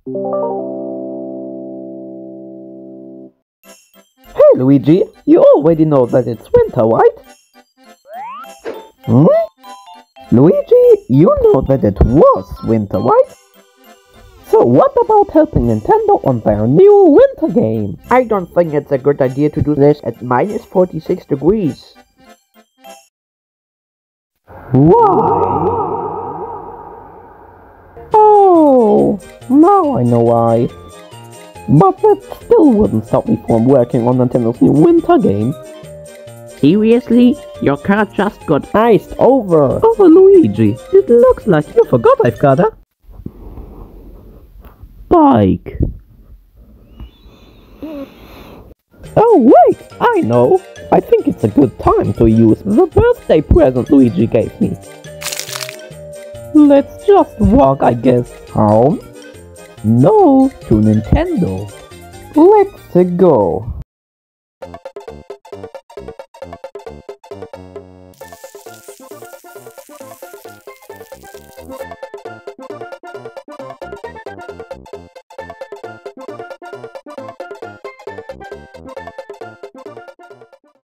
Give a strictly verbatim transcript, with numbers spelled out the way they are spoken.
Hey Luigi, you already know that it's winter, right? Hmm? Luigi, you know that it was winter, right? So what about helping Nintendo on their new winter game? I don't think it's a good idea to do this at minus forty-six degrees. Why? Oh, now I know why. But that still wouldn't stop me from working on Nintendo's new winter game. Seriously? Your car just got Iced over. Oh, Luigi, it looks like you forgot I've got a bike. Oh wait, I know. I think it's a good time to use the birthday present Luigi gave me. Let's just walk, I guess. Home? No, to Nintendo. Let's go.